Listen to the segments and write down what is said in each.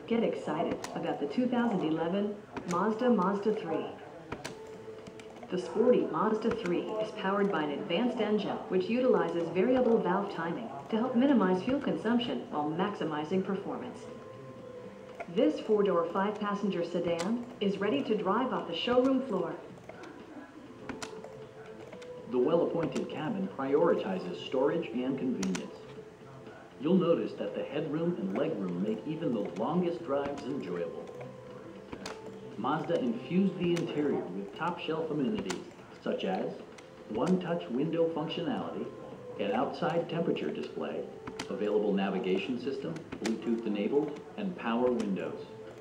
Get excited about the 2011 Mazda 3. The sporty Mazda 3 is powered by an advanced engine which utilizes variable valve timing to help minimize fuel consumption while maximizing performance. This four-door, five-passenger sedan is ready to drive off the showroom floor. The well-appointed cabin prioritizes storage and convenience. You'll notice that the headroom and legroom make even the longest drives enjoyable. Mazda infused the interior with top-shelf amenities such as one-touch window functionality, an outside temperature display, available navigation system, Bluetooth enabled, and power windows.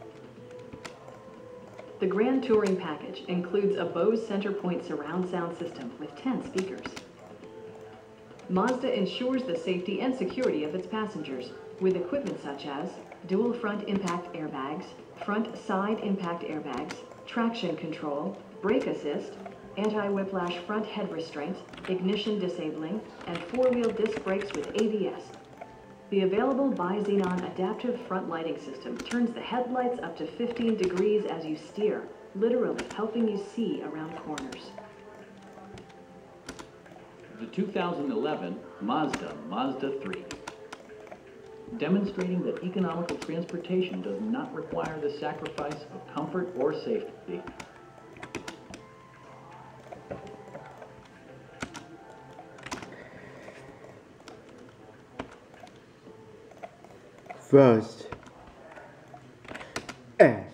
The Grand Touring Package includes a Bose Centerpoint surround sound system with 10 speakers. Mazda ensures the safety and security of its passengers with equipment such as dual front impact airbags, front side impact airbags, traction control, brake assist, anti-whiplash front head restraints, ignition disabling, and four-wheel disc brakes with ABS. The available bi-xenon adaptive front lighting system turns the headlights up to 15 degrees as you steer, literally helping you see around corners. The 2011 Mazda 3. Demonstrating that economical transportation does not require the sacrifice of comfort or safety. First, right.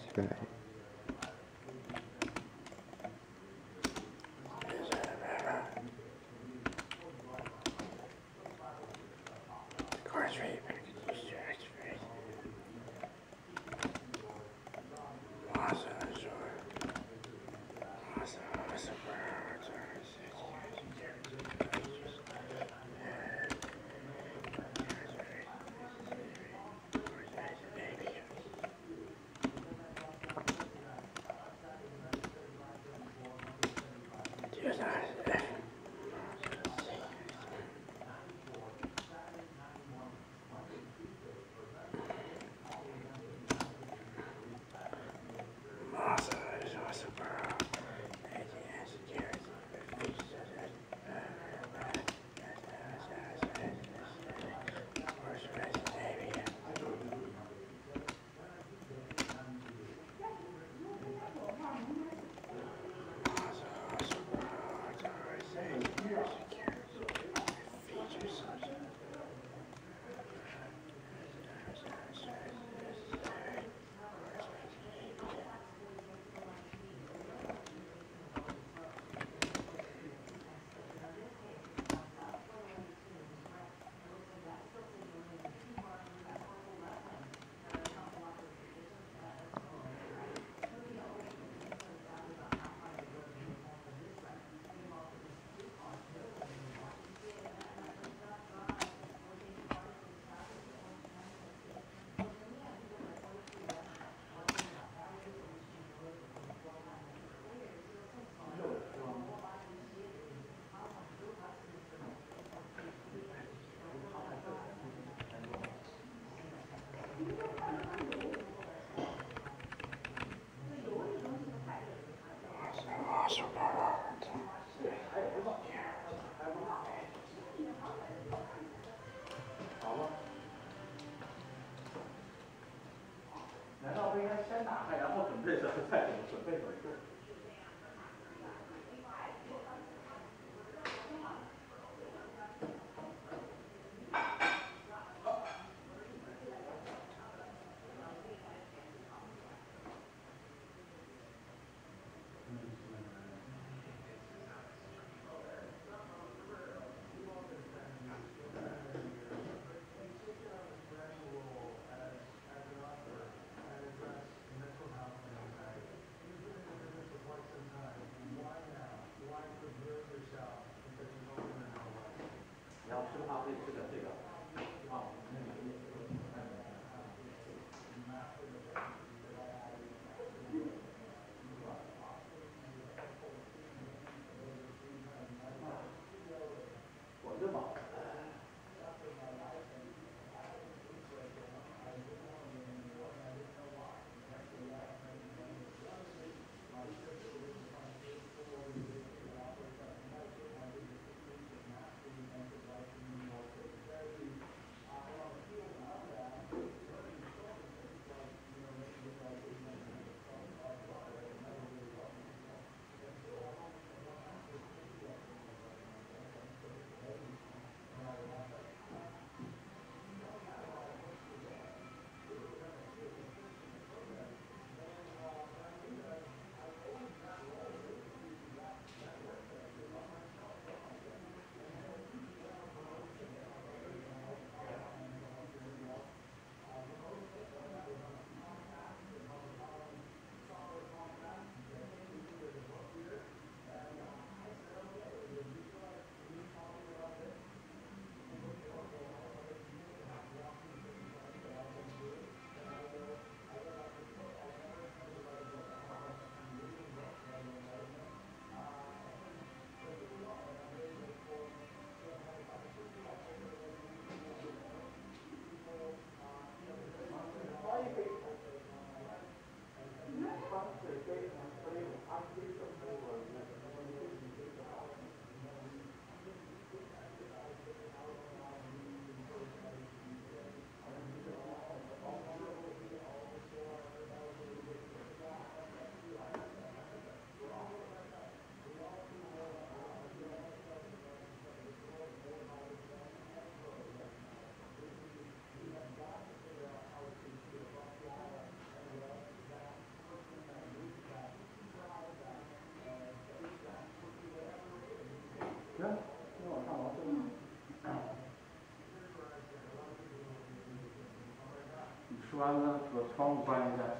rather performed by the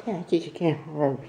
Yeah, I think you can.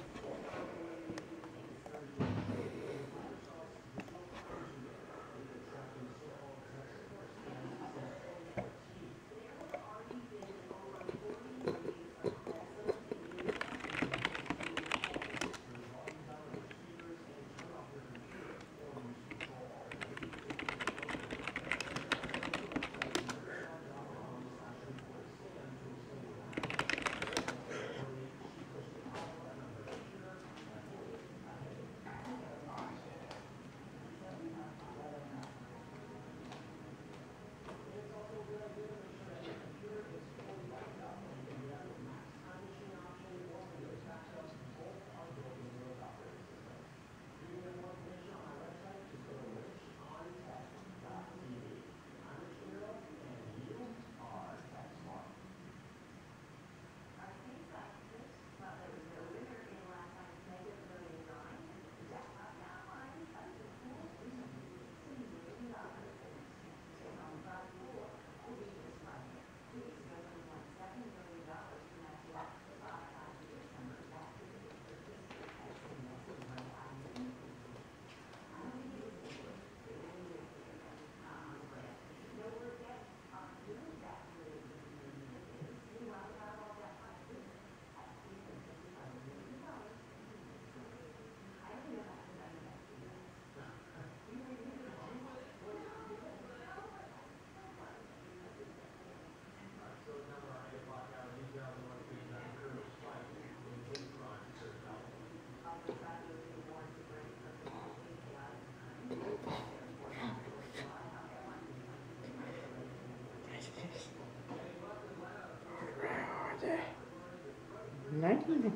Not even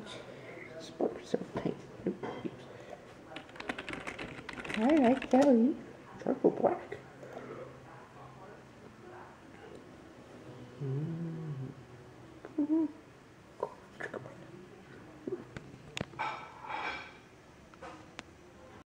spokes of paint. I like Kelly. Purple black.